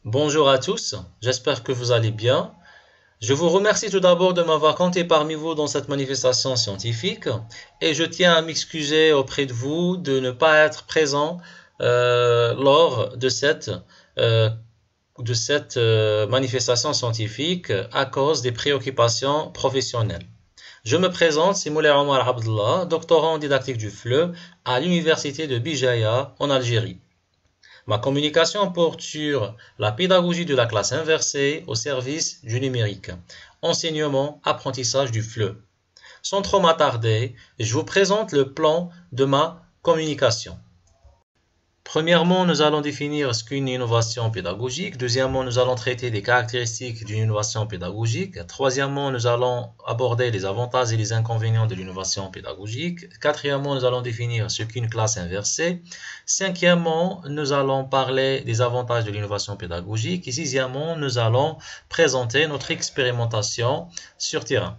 Bonjour à tous, j'espère que vous allez bien. Je vous remercie tout d'abord de m'avoir compté parmi vous dans cette manifestation scientifique et je tiens à m'excuser auprès de vous de ne pas être présent lors euh, de cette manifestation scientifique à cause des préoccupations professionnelles. Je me présente, c'est Moulay Omar Abdullah, doctorant en didactique du FLE à l'université de Bijaya en Algérie. Ma communication porte sur la pédagogie de la classe inversée au service du numérique. Enseignement, apprentissage du FLE. Sans trop m'attarder, je vous présente le plan de ma communication. Premièrement, nous allons définir ce qu'est une innovation pédagogique. Deuxièmement, nous allons traiter des caractéristiques d'une innovation pédagogique. Troisièmement, nous allons aborder les avantages et les inconvénients de l'innovation pédagogique. Quatrièmement, nous allons définir ce qu'est une classe inversée. Cinquièmement, nous allons parler des avantages de l'innovation pédagogique. Et sixièmement, nous allons présenter notre expérimentation sur terrain.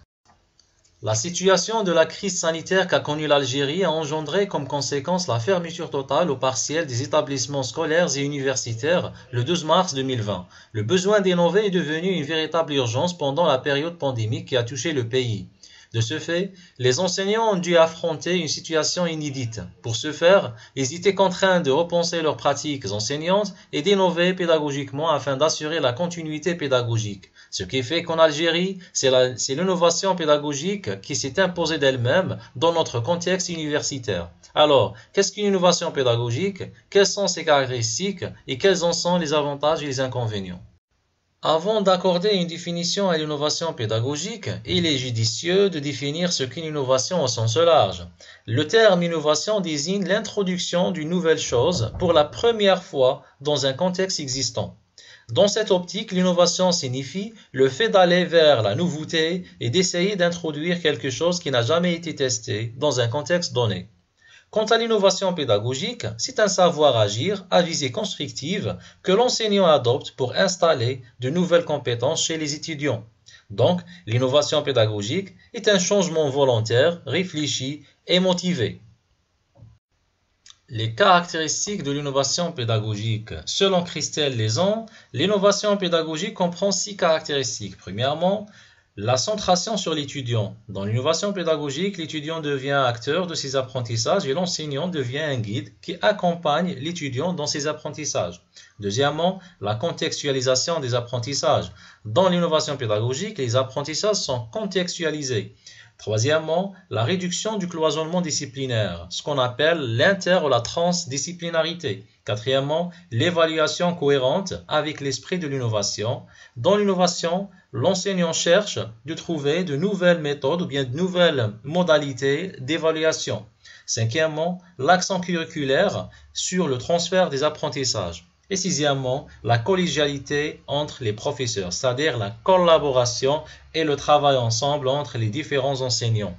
La situation de la crise sanitaire qu'a connue l'Algérie a engendré comme conséquence la fermeture totale ou partielle des établissements scolaires et universitaires le 12 mars 2020. Le besoin d'innover est devenu une véritable urgence pendant la période pandémique qui a touché le pays. De ce fait, les enseignants ont dû affronter une situation inédite. Pour ce faire, ils étaient contraints de repenser leurs pratiques enseignantes et d'innover pédagogiquement afin d'assurer la continuité pédagogique. Ce qui fait qu'en Algérie, c'est l'innovation pédagogique qui s'est imposée d'elle-même dans notre contexte universitaire. Alors, qu'est-ce qu'une innovation pédagogique? Quelles sont ses caractéristiques et quels en sont les avantages et les inconvénients? Avant d'accorder une définition à l'innovation pédagogique, il est judicieux de définir ce qu'est une innovation au sens large. Le terme innovation désigne l'introduction d'une nouvelle chose pour la première fois dans un contexte existant. Dans cette optique, l'innovation signifie le fait d'aller vers la nouveauté et d'essayer d'introduire quelque chose qui n'a jamais été testé dans un contexte donné. Quant à l'innovation pédagogique, c'est un savoir-agir à visée constructive que l'enseignant adopte pour installer de nouvelles compétences chez les étudiants. Donc, l'innovation pédagogique est un changement volontaire, réfléchi et motivé. Les caractéristiques de l'innovation pédagogique. Selon Christelle Lézon, l'innovation pédagogique comprend 6 caractéristiques. Premièrement, la centration sur l'étudiant. Dans l'innovation pédagogique, l'étudiant devient acteur de ses apprentissages et l'enseignant devient un guide qui accompagne l'étudiant dans ses apprentissages. Deuxièmement, la contextualisation des apprentissages. Dans l'innovation pédagogique, les apprentissages sont contextualisés. Troisièmement, la réduction du cloisonnement disciplinaire, ce qu'on appelle l'inter- ou la transdisciplinarité. Quatrièmement, l'évaluation cohérente avec l'esprit de l'innovation. Dans l'innovation, l'enseignant cherche de trouver de nouvelles méthodes ou bien de nouvelles modalités d'évaluation. Cinquièmement, l'accent curriculaire sur le transfert des apprentissages. Et sixièmement, la collégialité entre les professeurs, c'est-à-dire la collaboration et le travail ensemble entre les différents enseignants.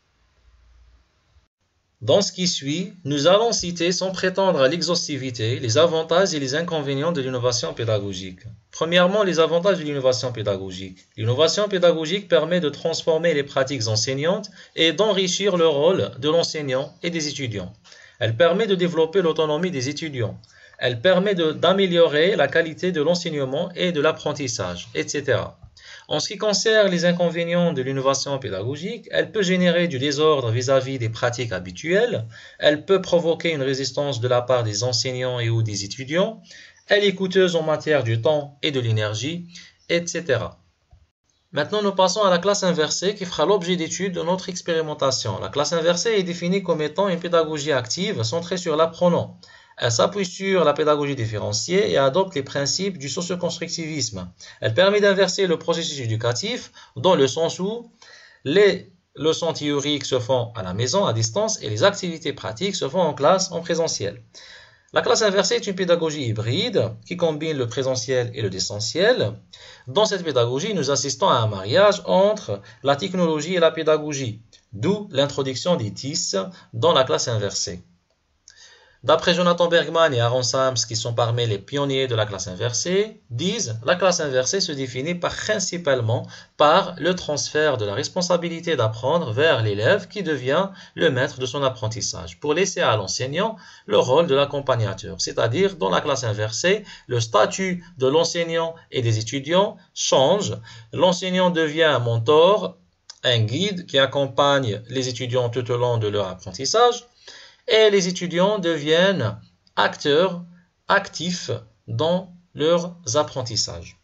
Dans ce qui suit, nous allons citer sans prétendre à l'exhaustivité les avantages et les inconvénients de l'innovation pédagogique. Premièrement, les avantages de l'innovation pédagogique. L'innovation pédagogique permet de transformer les pratiques enseignantes et d'enrichir le rôle de l'enseignant et des étudiants. Elle permet de développer l'autonomie des étudiants. Elle permet d'améliorer la qualité de l'enseignement et de l'apprentissage, etc. En ce qui concerne les inconvénients de l'innovation pédagogique, elle peut générer du désordre vis-à-vis des pratiques habituelles, elle peut provoquer une résistance de la part des enseignants et ou des étudiants, elle est coûteuse en matière du temps et de l'énergie, etc. Maintenant, nous passons à la classe inversée qui fera l'objet d'études de notre expérimentation. La classe inversée est définie comme étant une pédagogie active centrée sur l'apprenant. Elle s'appuie sur la pédagogie différenciée et adopte les principes du socioconstructivisme. Elle permet d'inverser le processus éducatif dans le sens où les leçons théoriques se font à la maison, à distance, et les activités pratiques se font en classe, en présentiel. La classe inversée est une pédagogie hybride qui combine le présentiel et le distanciel. Dans cette pédagogie, nous assistons à un mariage entre la technologie et la pédagogie, d'où l'introduction des TIS dans la classe inversée. D'après Jonathan Bergman et Aaron Sams, qui sont parmi les pionniers de la classe inversée, disent la classe inversée se définit principalement par le transfert de la responsabilité d'apprendre vers l'élève qui devient le maître de son apprentissage, pour laisser à l'enseignant le rôle de l'accompagnateur. C'est-à-dire, dans la classe inversée, le statut de l'enseignant et des étudiants change. L'enseignant devient un mentor, un guide qui accompagne les étudiants tout au long de leur apprentissage, et les étudiants deviennent acteurs actifs dans leurs apprentissages.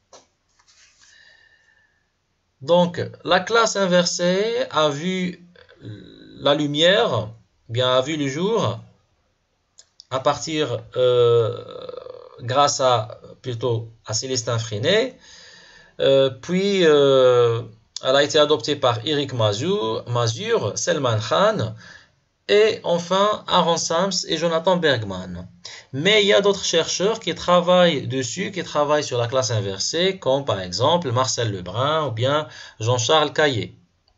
Donc, la classe inversée a vu la lumière, a vu le jour à partir, grâce à Célestin Freinet, puis elle a été adoptée par Eric Mazur, Selman Khan, et enfin Aaron Sams et Jonathan Bergman. Mais il y a d'autres chercheurs qui travaillent dessus, qui travaillent sur la classe inversée, comme par exemple Marcel Lebrun ou bien Jean-Charles Caillé.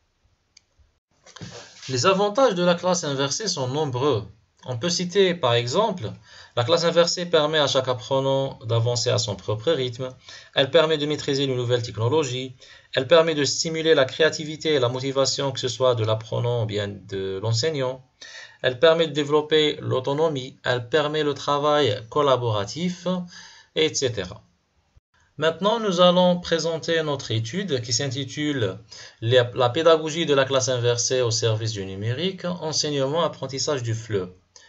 Les avantages de la classe inversée sont nombreux. On peut citer par exemple, la classe inversée permet à chaque apprenant d'avancer à son propre rythme, elle permet de maîtriser de nouvelles technologies, elle permet de stimuler la créativité et la motivation, que ce soit de l'apprenant ou bien de l'enseignant, elle permet de développer l'autonomie, elle permet le travail collaboratif, etc. Maintenant, nous allons présenter notre étude qui s'intitule « La pédagogie de la classe inversée au service du numérique, enseignement-apprentissage du FLE ».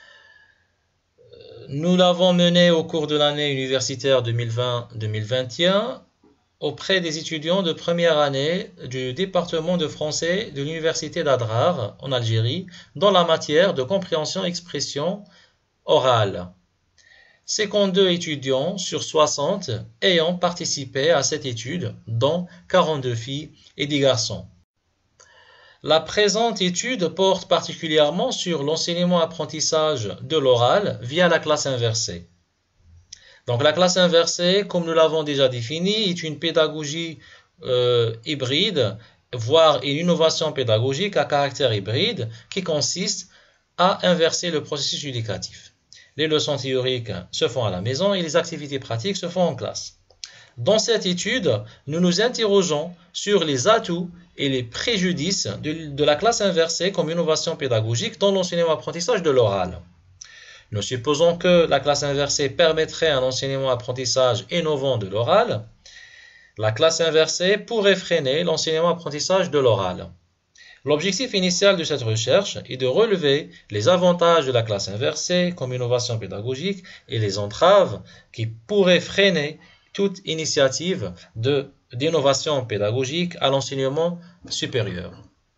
Nous l'avons menée au cours de l'année universitaire 2020-2021 auprès des étudiants de première année du département de français de l'université d'Adrar en Algérie dans la matière de compréhension-expression orale. 52 étudiants sur 60 ayant participé à cette étude, dont 42 filles et 10 garçons. La présente étude porte particulièrement sur l'enseignement-apprentissage de l'oral via la classe inversée. Donc la classe inversée, comme nous l'avons déjà défini, est une pédagogie hybride, voire une innovation pédagogique à caractère hybride qui consiste à inverser le processus éducatif. Les leçons théoriques se font à la maison et les activités pratiques se font en classe. Dans cette étude, nous nous interrogeons sur les atouts et les préjudices de la classe inversée comme innovation pédagogique dans l'enseignement-apprentissage de l'oral. Nous supposons que la classe inversée permettrait un enseignement-apprentissage innovant de l'oral. La classe inversée pourrait freiner l'enseignement-apprentissage de l'oral. L'objectif initial de cette recherche est de relever les avantages de la classe inversée comme innovation pédagogique et les entraves qui pourraient freiner toute initiative d'innovation pédagogique à l'enseignement supérieur.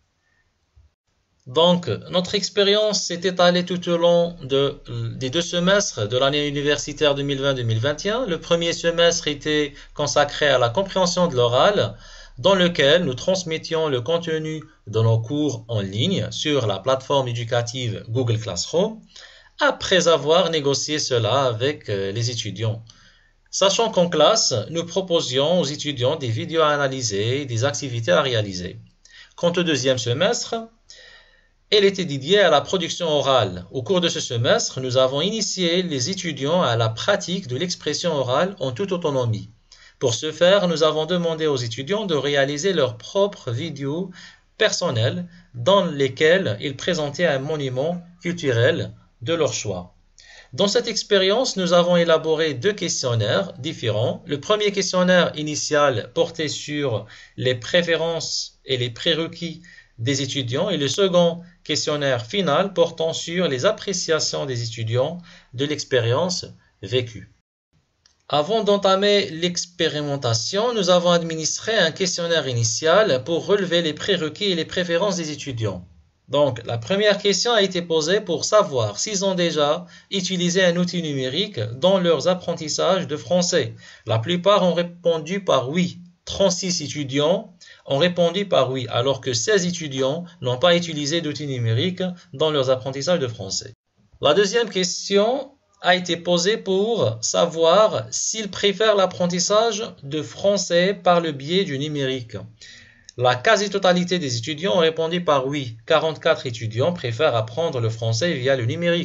Donc, notre expérience s'est étalée tout au long des 2 semestres de l'année universitaire 2020-2021. Le premier semestre était consacré à la compréhension de l'oral, dans lequel nous transmettions le contenu de nos cours en ligne sur la plateforme éducative Google Classroom, après avoir négocié cela avec les étudiants. Sachant qu'en classe, nous proposions aux étudiants des vidéos à analyser et des activités à réaliser. Quant au deuxième semestre, elle était dédiée à la production orale. Au cours de ce semestre, nous avons initié les étudiants à la pratique de l'expression orale en toute autonomie. Pour ce faire, nous avons demandé aux étudiants de réaliser leurs propres vidéos personnelles dans lesquelles ils présentaient un monument culturel de leur choix. Dans cette expérience, nous avons élaboré 2 questionnaires différents. Le premier questionnaire initial portait sur les préférences et les prérequis des étudiants et le second questionnaire final portant sur les appréciations des étudiants de l'expérience vécue. Avant d'entamer l'expérimentation, nous avons administré un questionnaire initial pour relever les prérequis et les préférences des étudiants. Donc, la première question a été posée pour savoir s'ils ont déjà utilisé un outil numérique dans leurs apprentissages de français. La plupart ont répondu par oui. 36 étudiants ont répondu par oui, alors que 16 étudiants n'ont pas utilisé d'outils numériques dans leurs apprentissages de français. La deuxième question a été posée pour savoir s'ils préfèrent l'apprentissage de français par le biais du numérique. La quasi-totalité des étudiants ont répondu par oui. 44 étudiants préfèrent apprendre le français via le numérique.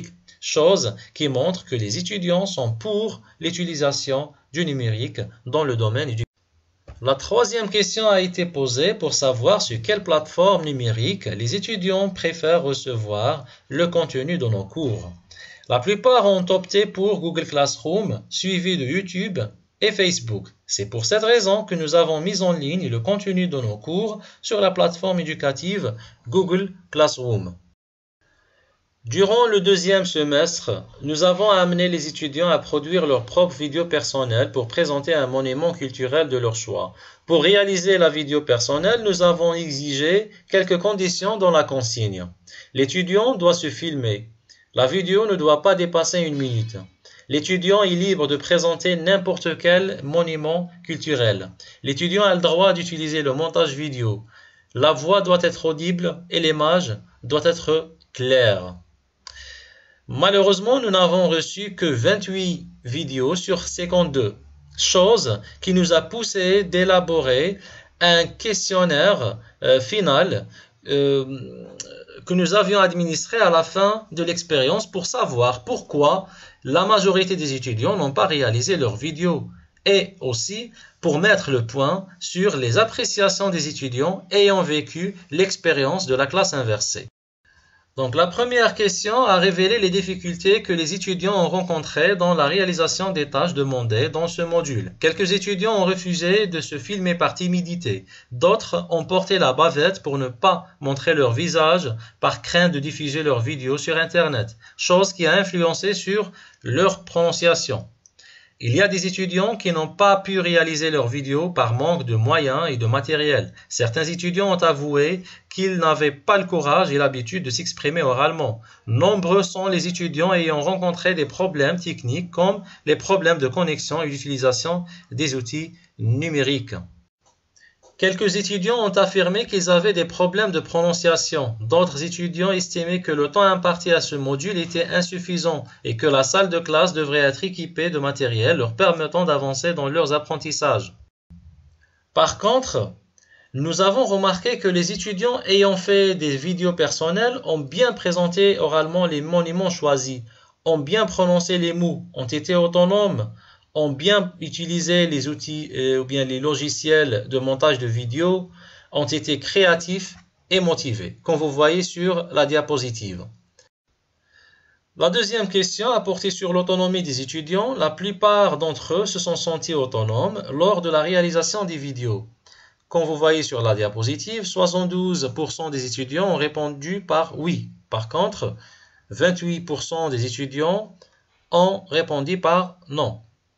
chose qui montre que les étudiants sont pour l'utilisation du numérique dans le domaine éducatif. La troisième question a été posée pour savoir sur quelle plateforme numérique les étudiants préfèrent recevoir le contenu de nos cours. La plupart ont opté pour Google Classroom, suivi de YouTube et Facebook. C'est pour cette raison que nous avons mis en ligne le contenu de nos cours sur la plateforme éducative Google Classroom. Durant le deuxième semestre, nous avons amené les étudiants à produire leurs propres vidéos personnelles pour présenter un monument culturel de leur choix. Pour réaliser la vidéo personnelle, nous avons exigé quelques conditions dans la consigne. L'étudiant doit se filmer. La vidéo ne doit pas dépasser 1 minute. L'étudiant est libre de présenter n'importe quel monument culturel. L'étudiant a le droit d'utiliser le montage vidéo. La voix doit être audible et l'image doit être claire. Malheureusement, nous n'avons reçu que 28 vidéos sur 52, chose qui nous a poussé d'élaborer un questionnaire final que nous avions administré à la fin de l'expérience pour savoir pourquoi la majorité des étudiants n'ont pas réalisé leurs vidéos et aussi pour mettre le point sur les appréciations des étudiants ayant vécu l'expérience de la classe inversée. Donc la première question a révélé les difficultés que les étudiants ont rencontrées dans la réalisation des tâches demandées dans ce module. Quelques étudiants ont refusé de se filmer par timidité. D'autres ont porté la bavette pour ne pas montrer leur visage par crainte de diffuser leurs vidéos sur Internet, chose qui a influencé sur leur prononciation. Il y a des étudiants qui n'ont pas pu réaliser leurs vidéos par manque de moyens et de matériel. Certains étudiants ont avoué qu'ils n'avaient pas le courage et l'habitude de s'exprimer oralement. Nombreux sont les étudiants ayant rencontré des problèmes techniques comme les problèmes de connexion et l'utilisation des outils numériques. Quelques étudiants ont affirmé qu'ils avaient des problèmes de prononciation. D'autres étudiants estimaient que le temps imparti à ce module était insuffisant et que la salle de classe devrait être équipée de matériel leur permettant d'avancer dans leurs apprentissages. Par contre, nous avons remarqué que les étudiants ayant fait des vidéos personnelles ont bien présenté oralement les monuments choisis, ont bien prononcé les mots, ont été autonomes, ont bien utilisé les outils ou bien les logiciels de montage de vidéos, ont été créatifs et motivés, comme vous voyez sur la diapositive. La deuxième question a porté sur l'autonomie des étudiants. La plupart d'entre eux se sont sentis autonomes lors de la réalisation des vidéos. Comme vous voyez sur la diapositive, 72% des étudiants ont répondu par oui. Par contre, 28% des étudiants ont répondu par non.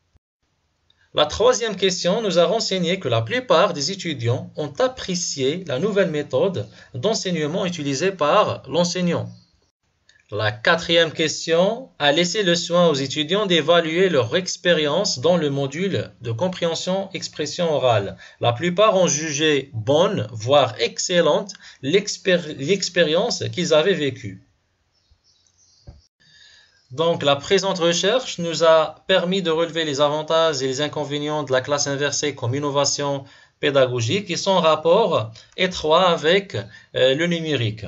La troisième question nous a renseigné que la plupart des étudiants ont apprécié la nouvelle méthode d'enseignement utilisée par l'enseignant. La quatrième question a laissé le soin aux étudiants d'évaluer leur expérience dans le module de compréhension-expression orale. La plupart ont jugé bonne, voire excellente, l'expérience qu'ils avaient vécue. Donc, la présente recherche nous a permis de relever les avantages et les inconvénients de la classe inversée comme innovation pédagogique et son rapport étroit avec le numérique.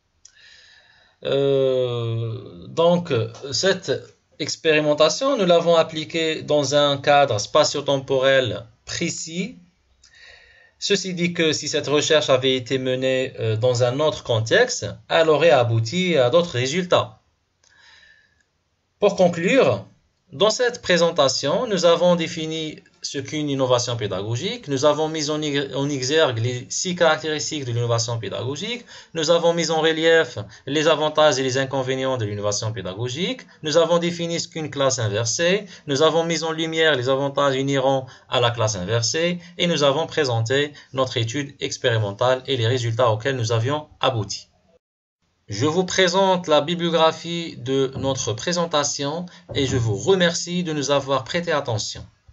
Donc, cette expérimentation, nous l'avons appliquée dans un cadre spatio-temporel précis. Ceci dit que si cette recherche avait été menée dans un autre contexte, elle aurait abouti à d'autres résultats. Pour conclure, dans cette présentation, nous avons défini ce qu'est une innovation pédagogique, nous avons mis en exergue les 6 caractéristiques de l'innovation pédagogique, nous avons mis en relief les avantages et les inconvénients de l'innovation pédagogique, nous avons défini ce qu'est une classe inversée, nous avons mis en lumière les avantages inhérents à la classe inversée et nous avons présenté notre étude expérimentale et les résultats auxquels nous avions abouti. Je vous présente la bibliographie de notre présentation et je vous remercie de nous avoir prêté attention.